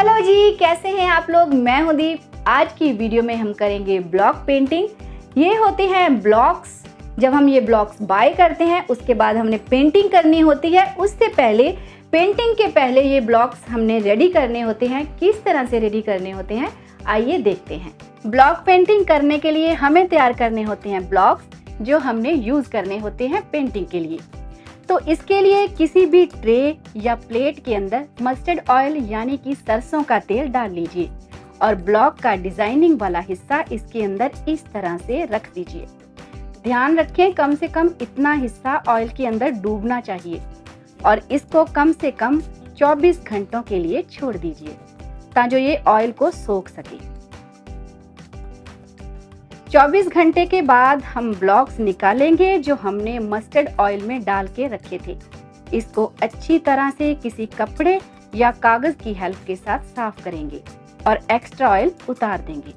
Hello जी, कैसे हैं आप लोग। मैं हूं दीप। आज की वीडियो में हम करेंगे ब्लॉक पेंटिंग। ये होते हैं ब्लॉक्स। जब हम ये ब्लॉक्स बाय करते हैं उसके बाद हमने पेंटिंग करनी होती है। उससे पहले, पेंटिंग के पहले ये ब्लॉक्स हमने रेडी करने होते हैं। किस तरह से रेडी करने होते हैं आइए देखते हैं। ब्लॉक पेंटिंग करने के लिए हमें तैयार करने होते हैं ब्लॉक्स जो हमने यूज करने होते हैं पेंटिंग के लिए। तो इसके लिए किसी भी ट्रे या प्लेट के अंदर मस्टर्ड ऑयल यानी कि सरसों का तेल डाल लीजिए और ब्लॉक का डिजाइनिंग वाला हिस्सा इसके अंदर इस तरह से रख दीजिए। ध्यान रखें कम से कम इतना हिस्सा ऑयल के अंदर डूबना चाहिए और इसको कम से कम 24 घंटों के लिए छोड़ दीजिए ताकि ये ऑयल को सोख सके। 24 घंटे के बाद हम ब्लॉक्स निकालेंगे जो हमने मस्टर्ड ऑयल में डाल के रखे थे। इसको अच्छी तरह से किसी कपड़े या कागज की हेल्प के साथ साफ करेंगे और एक्स्ट्रा ऑयल उतार देंगे।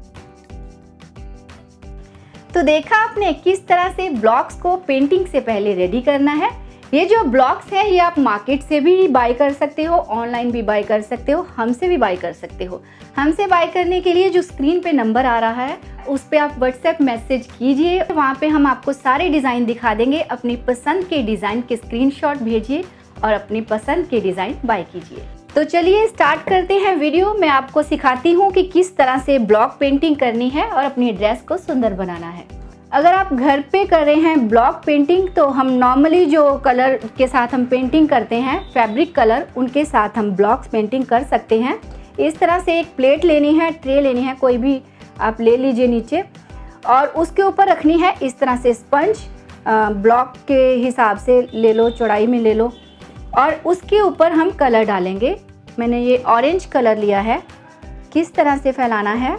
तो देखा आपने किस तरह से ब्लॉक्स को पेंटिंग से पहले रेडी करना है। ये जो ब्लॉक्स है ये आप मार्केट से भी बाय कर सकते हो, ऑनलाइन भी बाय कर सकते हो, हमसे भी बाय कर सकते हो। हमसे बाय करने के लिए जो स्क्रीन पे नंबर आ रहा है उस पे आप व्हाट्सएप मैसेज कीजिए। वहाँ पे हम आपको सारे डिज़ाइन दिखा देंगे। अपनी पसंद के डिज़ाइन के स्क्रीनशॉट भेजिए और अपनी पसंद के डिज़ाइन बाय कीजिए। तो चलिए स्टार्ट करते हैं वीडियो। मैं आपको सिखाती हूँ कि किस तरह से ब्लॉक पेंटिंग करनी है और अपनी ड्रेस को सुंदर बनाना है। अगर आप घर पे कर रहे हैं ब्लॉक पेंटिंग तो हम नॉर्मली जो कलर के साथ हम पेंटिंग करते हैं, फैब्रिक कलर, उनके साथ हम ब्लॉक्स पेंटिंग कर सकते हैं। इस तरह से एक प्लेट लेनी है, ट्रे लेनी है, कोई भी आप ले लीजिए नीचे, और उसके ऊपर रखनी है इस तरह से स्पंज। ब्लॉक के हिसाब से ले लो, चौड़ाई में ले लो, और उसके ऊपर हम कलर डालेंगे। मैंने ये ऑरेंज कलर लिया है। किस तरह से फैलाना है,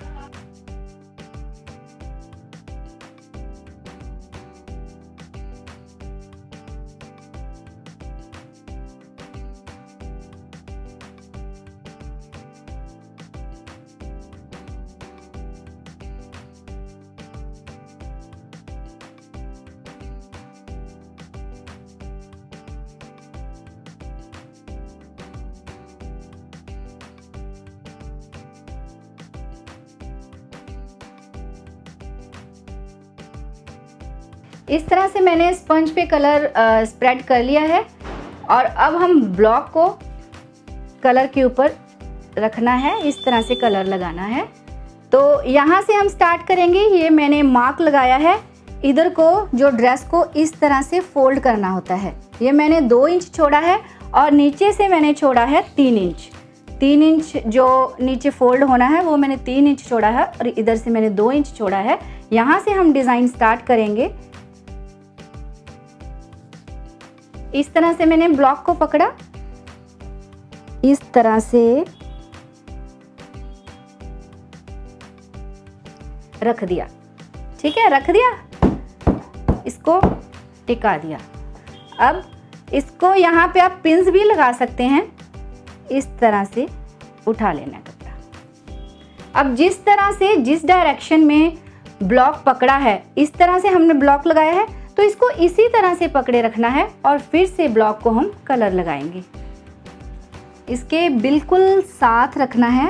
इस तरह से मैंने स्पंज पे कलर स्प्रेड कर लिया है। और अब हम ब्लॉक को कलर के ऊपर रखना है, इस तरह से कलर लगाना है। तो यहाँ से हम स्टार्ट करेंगे। ये मैंने मार्क लगाया है। इधर को जो ड्रेस को इस तरह से फोल्ड करना होता है। ये मैंने 2 इंच छोड़ा है और नीचे से मैंने छोड़ा है 3 इंच। 3 इंच जो नीचे फोल्ड होना है वो मैंने 3 इंच छोड़ा है और इधर से मैंने 2 इंच छोड़ा है। यहाँ से हम डिज़ाइन स्टार्ट करेंगे। इस तरह से मैंने ब्लॉक को पकड़ा, इस तरह से रख दिया। ठीक है, रख दिया, इसको टिका दिया। अब इसको यहाँ पे आप पिंस भी लगा सकते हैं। इस तरह से उठा लेना कपड़ा। अब जिस तरह से, जिस डायरेक्शन में ब्लॉक पकड़ा है, इस तरह से हमने ब्लॉक लगाया है तो इसको इसी तरह से पकड़े रखना है और फिर से ब्लॉक को हम कलर लगाएंगे। इसके बिल्कुल साथ रखना है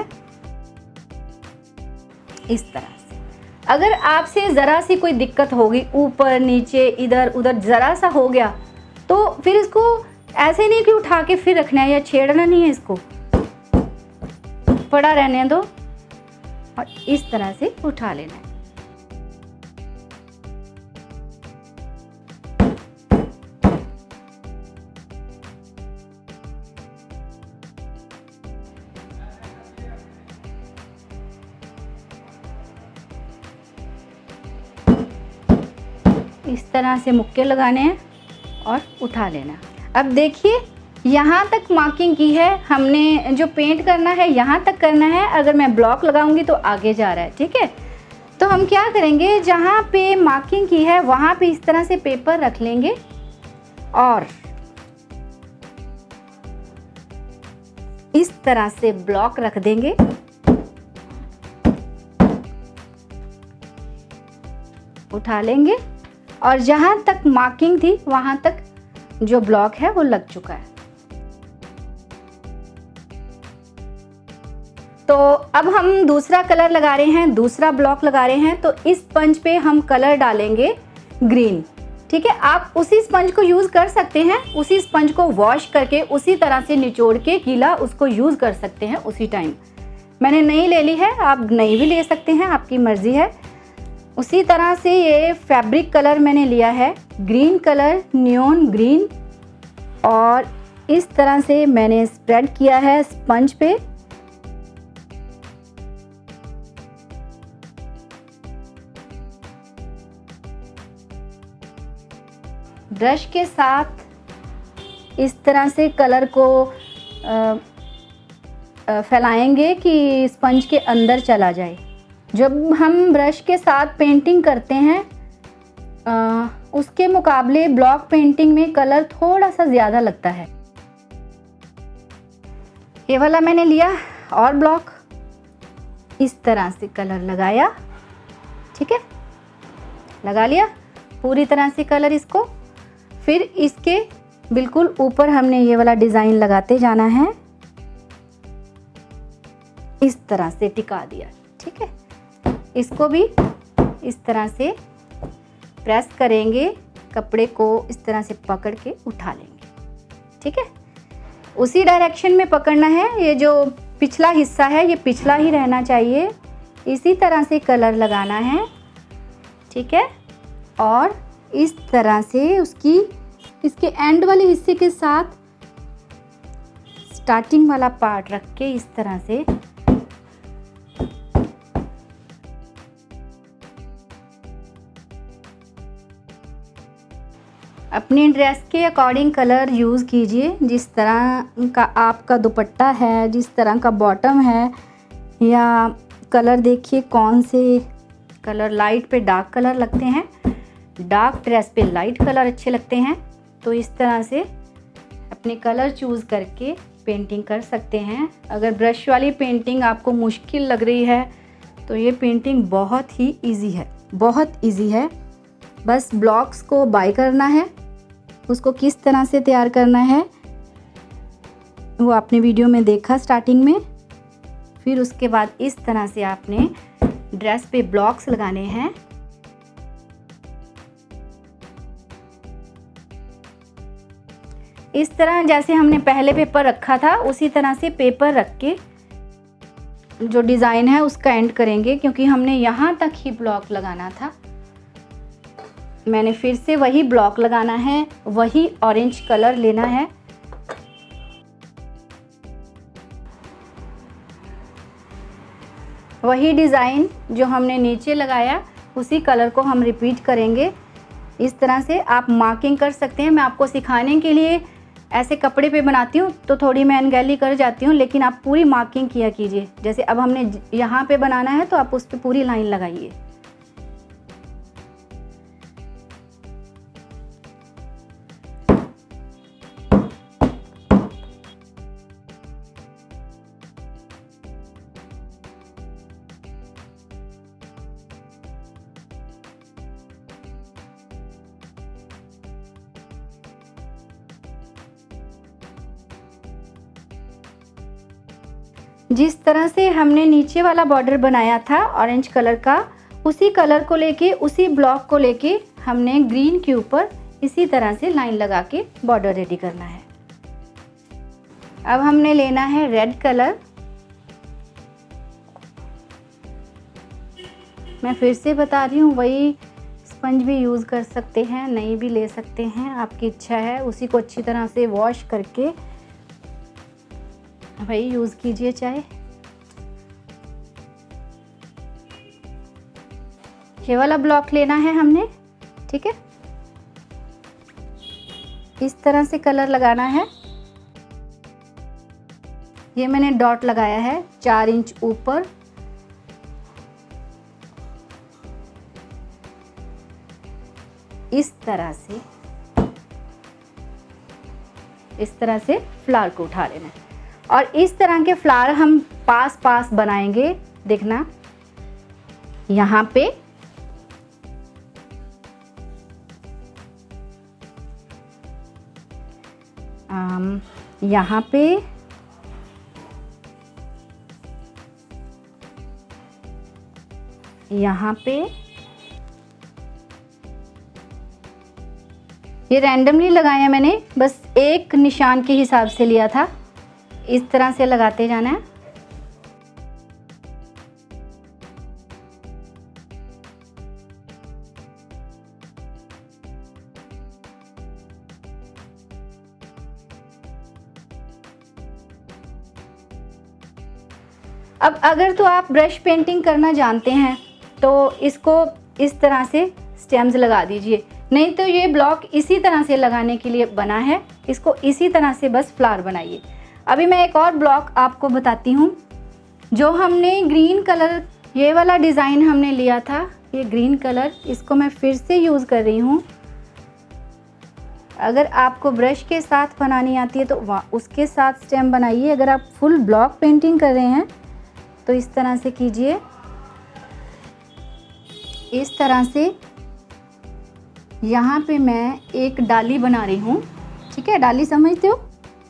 इस तरह से। अगर आपसे ज़रा सी कोई दिक्कत होगी, ऊपर नीचे इधर उधर ज़रा सा हो गया, तो फिर इसको ऐसे नहीं कि उठा के फिर रखना है या छेड़ना नहीं है, इसको पड़ा रहने दो और इस तरह से उठा लेना है। इस तरह से मुक्के लगाने हैं और उठा लेना। अब देखिए यहाँ तक मार्किंग की है हमने। जो पेंट करना है यहाँ तक करना है। अगर मैं ब्लॉक लगाऊंगी तो आगे जा रहा है। ठीक है, तो हम क्या करेंगे, जहाँ पे मार्किंग की है वहाँ पे इस तरह से पेपर रख लेंगे और इस तरह से ब्लॉक रख देंगे। उठा लेंगे और जहाँ तक मार्किंग थी वहाँ तक जो ब्लॉक है वो लग चुका है। तो अब हम दूसरा कलर लगा रहे हैं, दूसरा ब्लॉक लगा रहे हैं। तो इस स्पंज पे हम कलर डालेंगे ग्रीन। ठीक है, आप उसी स्पंज को यूज़ कर सकते हैं, उसी स्पंज को वॉश करके उसी तरह से निचोड़ के गीला उसको यूज़ कर सकते हैं उसी टाइम। मैंने नई ले ली है, आप नई भी ले सकते हैं, आपकी मर्ज़ी है। उसी तरह से ये फैब्रिक कलर मैंने लिया है ग्रीन कलर, नियॉन ग्रीन, और इस तरह से मैंने स्प्रेड किया है स्पंज पे। ब्रश के साथ इस तरह से कलर को फैलाएंगे कि स्पंज के अंदर चला जाए। जब हम ब्रश के साथ पेंटिंग करते हैं उसके मुकाबले ब्लॉक पेंटिंग में कलर थोड़ा सा ज़्यादा लगता है। ये वाला मैंने लिया और ब्लॉक, इस तरह से कलर लगाया। ठीक है, लगा लिया पूरी तरह से कलर इसको। फिर इसके बिल्कुल ऊपर हमने ये वाला डिज़ाइन लगाते जाना है, इस तरह से टिका दिया। ठीक है, इसको भी इस तरह से प्रेस करेंगे, कपड़े को इस तरह से पकड़ के उठा लेंगे। ठीक है, उसी डायरेक्शन में पकड़ना है। ये जो पिछला हिस्सा है ये पिछला ही रहना चाहिए, इसी तरह से कलर लगाना है। ठीक है, और इस तरह से इसके एंड वाले हिस्से के साथ स्टार्टिंग वाला पार्ट रख के इस तरह से अपनी ड्रेस के अकॉर्डिंग कलर यूज़ कीजिए। जिस तरह का आपका दुपट्टा है, जिस तरह का बॉटम है, या कलर देखिए कौन से कलर लाइट पे डार्क कलर लगते हैं, डार्क ड्रेस पे लाइट कलर अच्छे लगते हैं। तो इस तरह से अपने कलर चूज़ करके पेंटिंग कर सकते हैं। अगर ब्रश वाली पेंटिंग आपको मुश्किल लग रही है तो ये पेंटिंग बहुत ही इजी है, बहुत इजी है। बस ब्लॉक्स को बाय करना है, उसको किस तरह से तैयार करना है वो आपने वीडियो में देखा स्टार्टिंग में। फिर उसके बाद इस तरह से आपने ड्रेस पे ब्लॉक्स लगाने हैं। इस तरह जैसे हमने पहले पेपर रखा था उसी तरह से पेपर रख के जो डिज़ाइन है उसका एंड करेंगे, क्योंकि हमने यहाँ तक ही ब्लॉक लगाना था। मैंने फिर से वही ब्लॉक लगाना है, वही ऑरेंज कलर लेना है। वही डिज़ाइन जो हमने नीचे लगाया उसी कलर को हम रिपीट करेंगे। इस तरह से आप मार्किंग कर सकते हैं। मैं आपको सिखाने के लिए ऐसे कपड़े पे बनाती हूँ तो थोड़ी मैं अनगैली कर जाती हूँ, लेकिन आप पूरी मार्किंग किया कीजिए। जैसे अब हमने यहाँ पे बनाना है तो आप उस पर पूरी लाइन लगाइए। जिस तरह से हमने नीचे वाला बॉर्डर बनाया था ऑरेंज कलर का, उसी कलर को लेके, उसी ब्लॉक को लेके हमने ग्रीन के ऊपर इसी तरह से लाइन लगा के बॉर्डर रेडी करना है। अब हमने लेना है रेड कलर। मैं फिर से बता रही हूँ, वही स्पंज भी यूज़ कर सकते हैं, नई भी ले सकते हैं, आपकी इच्छा है। उसी को अच्छी तरह से वॉश करके वही यूज़ कीजिए चाहे। ये वाला ब्लॉक लेना है हमने। ठीक है, इस तरह से कलर लगाना है। ये मैंने डॉट लगाया है 4 इंच ऊपर। इस तरह से फ्लावर को उठा लेना है, और इस तरह के फ्लावर हम पास पास बनाएंगे। देखना यहाँ पे यहाँ पे यहाँ पे ये रैंडमली लगाया मैंने, बस एक निशान के हिसाब से लिया था। इस तरह से लगाते जाना है। अब अगर तो आप ब्रश पेंटिंग करना जानते हैं तो इसको इस तरह से स्टेम्स लगा दीजिए, नहीं तो ये ब्लॉक इसी तरह से लगाने के लिए बना है। इसको इसी तरह से बस फ्लावर बनाइए। अभी मैं एक और ब्लॉक आपको बताती हूँ। जो हमने ग्रीन कलर, ये वाला डिज़ाइन हमने लिया था, ये ग्रीन कलर, इसको मैं फिर से यूज़ कर रही हूँ। अगर आपको ब्रश के साथ बनानी आती है तो उसके साथ स्टेम बनाइए। अगर आप फुल ब्लॉक पेंटिंग कर रहे हैं तो इस तरह से कीजिए। इस तरह से यहाँ पे मैं एक डाली बना रही हूँ, ठीक है, डाली समझते हो,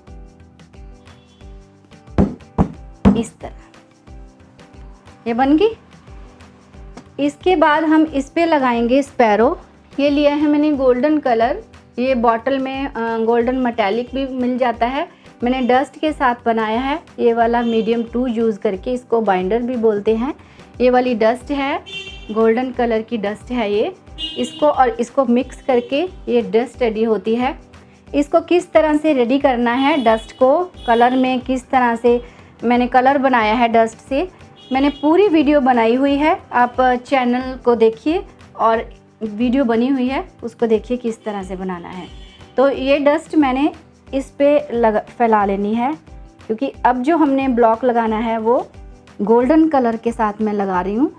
इस तरह ये बन गई। इसके बाद हम इस पे लगाएंगे स्पैरो। ये लिया है मैंने गोल्डन कलर, ये बॉटल में गोल्डन मेटालिक भी मिल जाता है। मैंने डस्ट के साथ बनाया है, ये वाला मीडियम 2 यूज़ करके, इसको बाइंडर भी बोलते हैं। ये वाली डस्ट है, गोल्डन कलर की डस्ट है ये। इसको और इसको मिक्स करके ये डस्ट रेडी होती है। इसको किस तरह से रेडी करना है, डस्ट को कलर में किस तरह से मैंने कलर बनाया है डस्ट से, मैंने पूरी वीडियो बनाई हुई है। आप चैनल को देखिए और वीडियो बनी हुई है, उसको देखिए किस तरह से बनाना है। तो ये डस्ट मैंने इस पे फैला लेनी है, क्योंकि अब जो हमने ब्लॉक लगाना है वो गोल्डन कलर के साथ मैं लगा रही हूँ।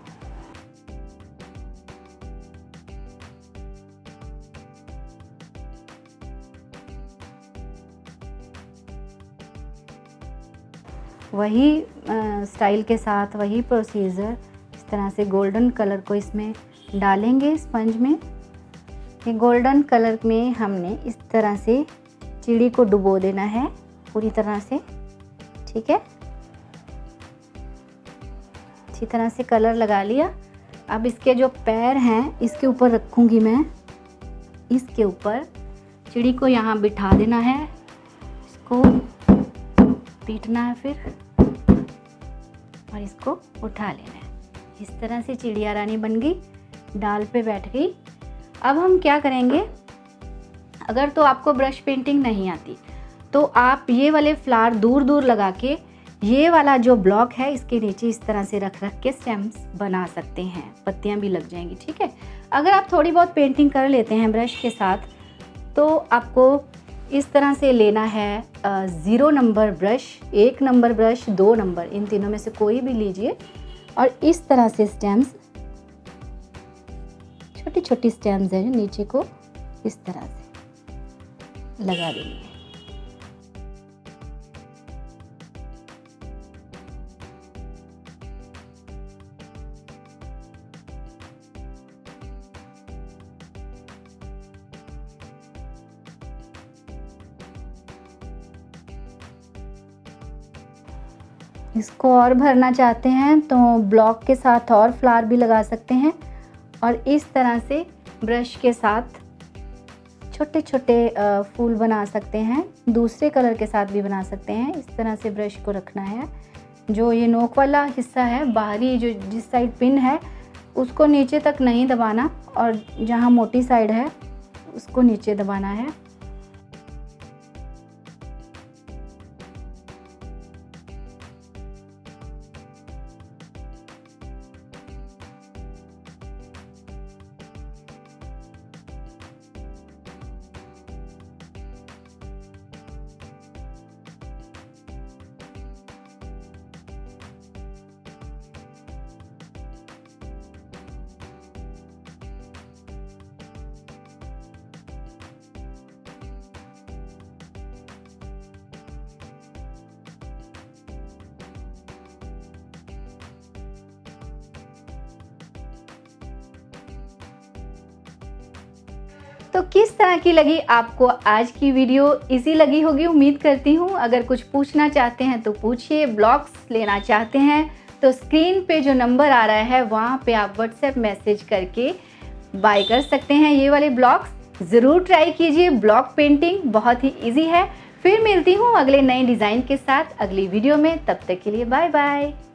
वही स्टाइल के साथ, वही प्रोसीजर, इस तरह से गोल्डन कलर को इसमें डालेंगे स्पंज में। ये गोल्डन कलर में हमने इस तरह से चिड़ी को डुबो देना है पूरी तरह से, ठीक है। अच्छी तरह से कलर लगा लिया। अब इसके जो पैर हैं इसके ऊपर रखूँगी मैं, इसके ऊपर चिड़ी को यहाँ बिठा देना है, इसको पीटना है फिर और इसको उठा लेना है। इस तरह से चिड़िया रानी बन गई, डाल पे बैठ गई। अब हम क्या करेंगे, अगर तो आपको ब्रश पेंटिंग नहीं आती तो आप ये वाले फ्लावर दूर दूर लगा के ये वाला जो ब्लॉक है इसके नीचे इस तरह से रख रख के स्टेम्स बना सकते हैं, पत्तियां भी लग जाएंगी, ठीक है। अगर आप थोड़ी बहुत पेंटिंग कर लेते हैं ब्रश के साथ तो आपको इस तरह से लेना है 0 number brush, 1 number brush, 2 number, इन तीनों में से कोई भी लीजिए और इस तरह से स्टेम्स, छोटी छोटी स्टेम्स है नीचे को इस तरह से लगा देंगे। इसको और भरना चाहते हैं तो ब्लॉक के साथ और फ्लावर भी लगा सकते हैं और इस तरह से ब्रश के साथ छोटे छोटे फूल बना सकते हैं। दूसरे कलर के साथ भी बना सकते हैं। इस तरह से ब्रश को रखना है, जो ये नोक वाला हिस्सा है बाहरी, जो जिस साइड पिन है उसको नीचे तक नहीं दबाना और जहाँ मोटी साइड है उसको नीचे दबाना है। तो किस तरह की लगी आपको आज की वीडियो? इजी लगी होगी उम्मीद करती हूँ। अगर कुछ पूछना चाहते हैं तो पूछिए, ब्लॉक्स लेना चाहते हैं तो स्क्रीन पे जो नंबर आ रहा है वहाँ पे आप व्हाट्सएप मैसेज करके बाय कर सकते हैं ये वाले ब्लॉक्स। ज़रूर ट्राई कीजिए, ब्लॉक पेंटिंग बहुत ही ईजी है। फिर मिलती हूँ अगले नए डिज़ाइन के साथ अगली वीडियो में, तब तक के लिए बाय बाय।